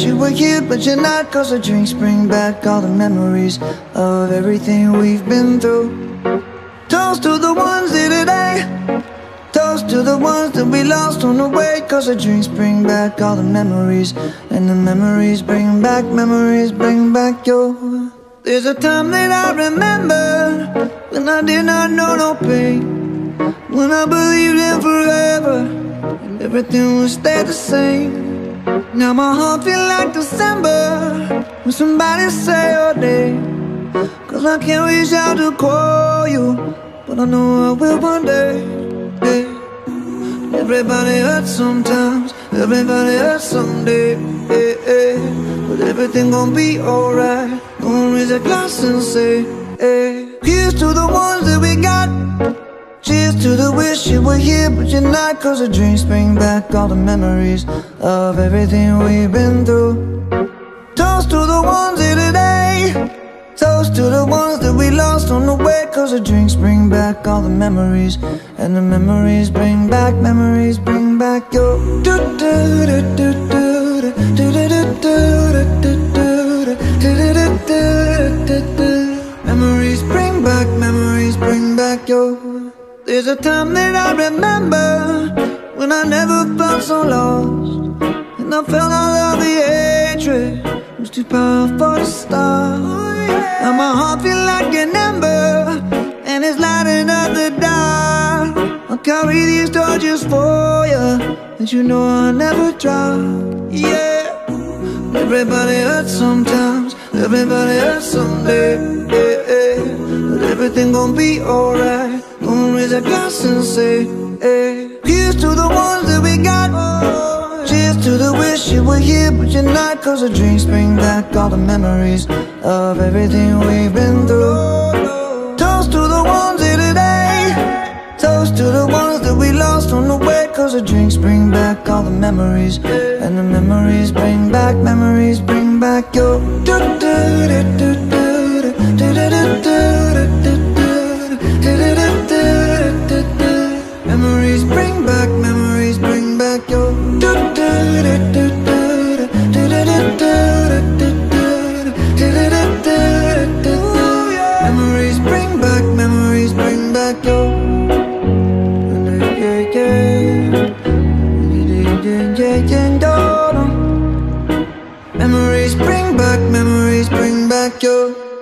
you were here, but you're not. 'Cause the drinks bring back all the memories of everything we've been through. Toast to the ones here today, toast to the ones that we lost on the way. 'Cause the drinks bring back all the memories, and the memories bring back your. There's a time that I remember when I did not know no pain, when I believed in forever and everything would stay the same. Now my heart feel like December when somebody say your name. 'Cause I can't reach out to call you, but I know I will one day. Yeah. Everybody hurts sometimes, everybody hurts someday. Yeah, yeah. But everything gon' be alright. Gonna raise a glass and say, hey. Here's to the ones that we got. Cheers to the wish you were here, but you're not. 'Cause the drinks bring back all the memories of everything we've been through. Toast to the ones here today, toast to the ones that we lost on the way. 'Cause the drinks bring back all the memories, and the memories bring back your. Memories bring back your. There's a time that I remember when I never felt so lost, and I felt all of the hatred was too powerful to stop. Now my heart feel like an ember, and it's lighting up the dark. I'll carry these torches for you, and you know I'll never drop. Yeah. Everybody hurts sometimes, everybody hurts someday. Yeah, yeah. But everything gon' be alright. Gonna raise a glass and say, hey. Here's to the ones that we got. Cheers to the wish you were here, but you're not. 'Cause the drinks bring back all the memories of everything we've been through. Toast to the ones here today, toast to the ones that we lost on the way. 'Cause the drinks bring back all the memories, and the memories bring back your. Memories bring back your. Memories bring back your. Memories bring back your.